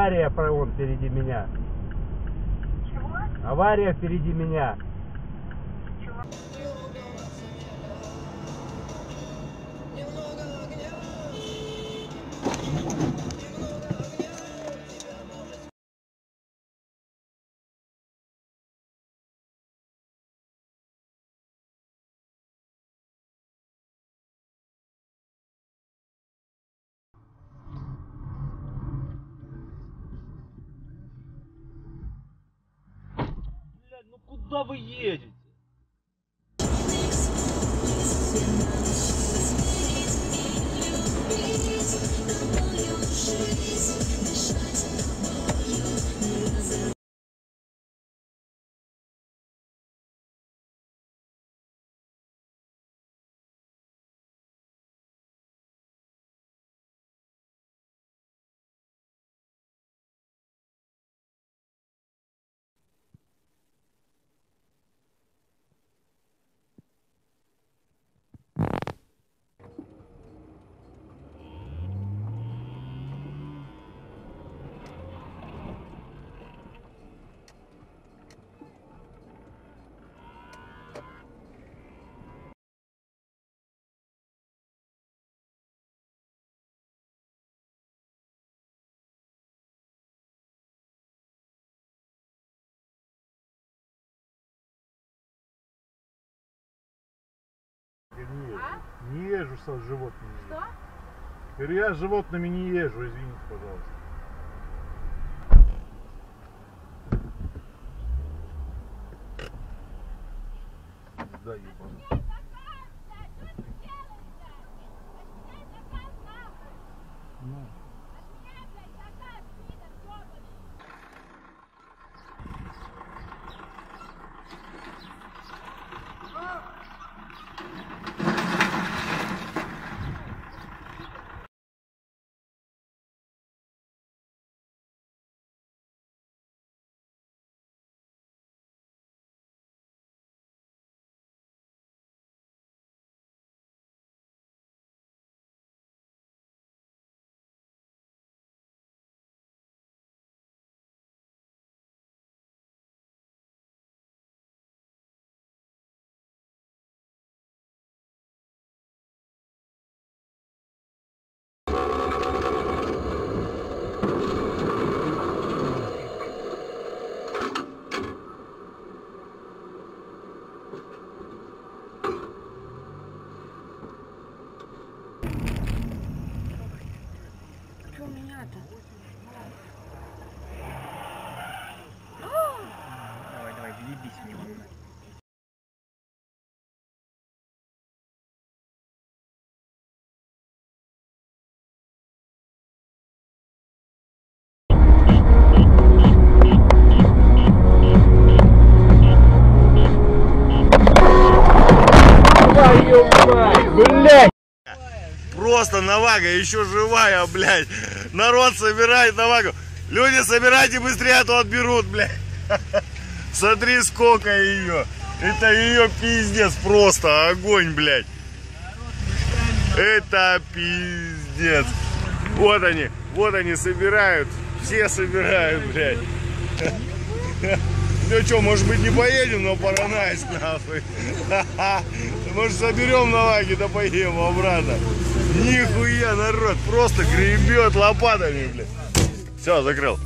Авария, вон впереди меня. Чего? Авария впереди меня. Чего? Блядь, ну куда вы едете? Не езжу с животными. Что? Говорю, я с животными не езжу, извините, пожалуйста. Да, ебаный. Что у меня-то? Давай, давай, въебись в него. Блять! Просто Навага еще живая, блядь. Народ собирает Навагу. Люди, собирайте быстрее, а то отберут, блядь. Смотри, сколько ее. Это ее пиздец, просто огонь, блядь. Это пиздец. Вот они собирают. Все собирают, блядь. Ну что, может быть, не поедем, но Поронайск, нахуй. Может, соберем Наваги, да поедем обратно. Нихуя, народ, просто гребет лопатами, блядь. Все, закрыл.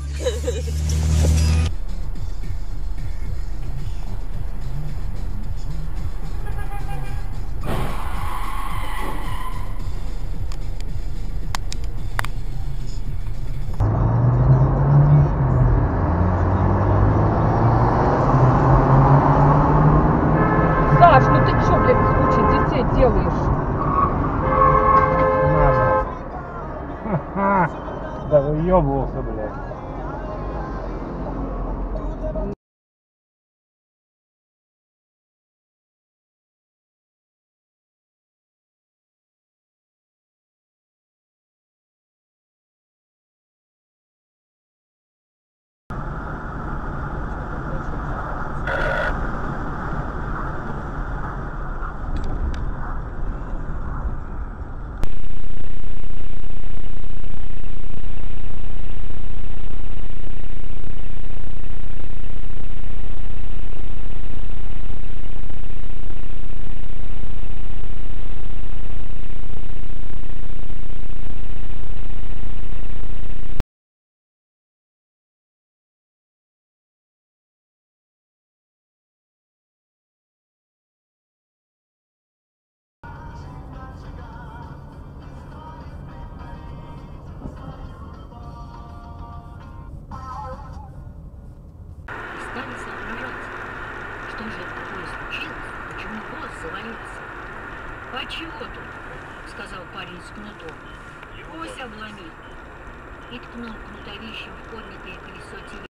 Саш, ну ты чё, блядь, с кучей детей делаешь? Да выебывался, блядь. что же такое случилось? Почему голос завалился? «Почету», — сказал парень с кнутом. «Ось обломил». И ткнул кнутовищем в поднятое колесо телеги.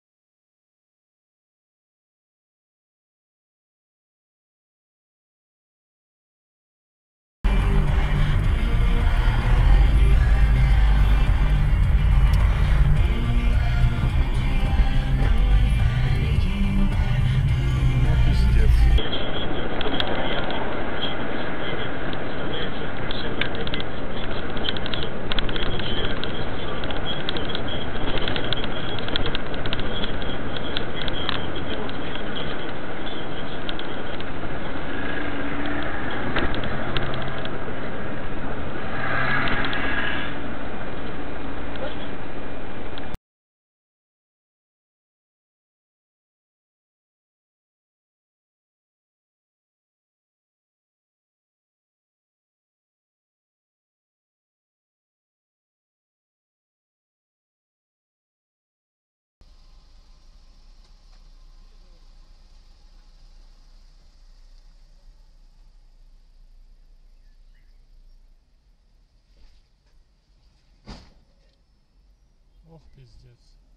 Ох, пиздец.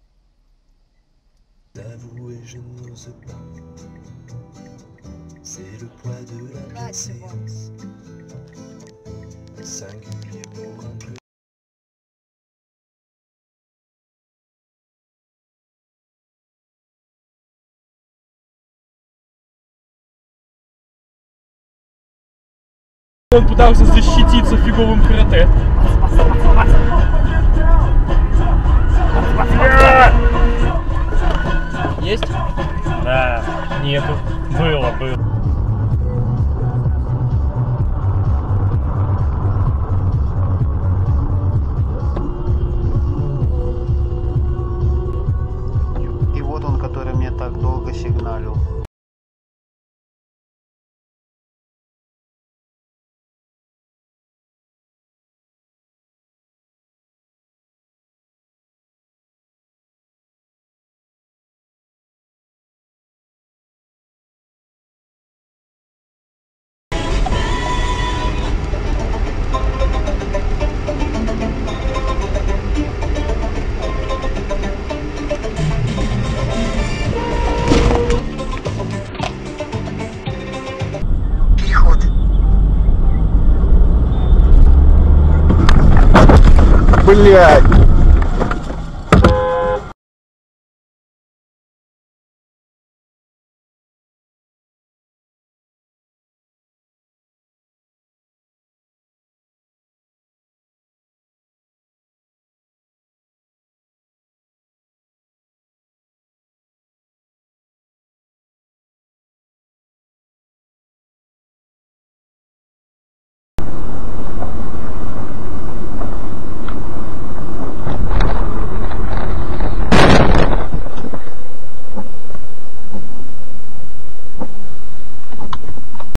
D'avouer, je n'ose pas. C'est le poids de la bienséance. Singulier pour un peu. Он пытался защититься фиговым карате. Есть? Да, нету. Было. И вот он, который мне так долго сигналил. Блядь!